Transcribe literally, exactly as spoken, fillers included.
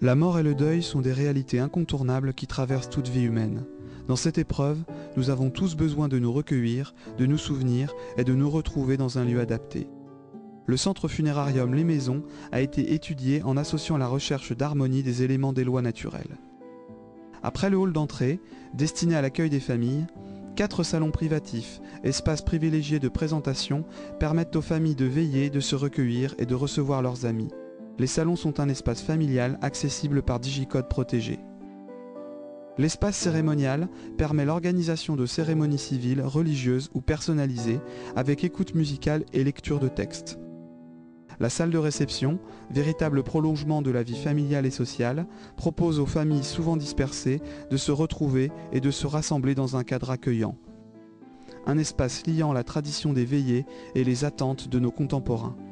La mort et le deuil sont des réalités incontournables qui traversent toute vie humaine. Dans cette épreuve, nous avons tous besoin de nous recueillir, de nous souvenir et de nous retrouver dans un lieu adapté. Le centre funérarium Les Maisons a été étudié en associant la recherche d'harmonie des éléments des lois naturelles. Après le hall d'entrée, destiné à l'accueil des familles, quatre salons privatifs, espaces privilégiés de présentation, permettent aux familles de veiller, de se recueillir et de recevoir leurs amis. Les salons sont un espace familial accessible par digicode protégé. L'espace cérémonial permet l'organisation de cérémonies civiles, religieuses ou personnalisées avec écoute musicale et lecture de textes. La salle de réception, véritable prolongement de la vie familiale et sociale, propose aux familles souvent dispersées de se retrouver et de se rassembler dans un cadre accueillant. Un espace liant la tradition des veillées et les attentes de nos contemporains.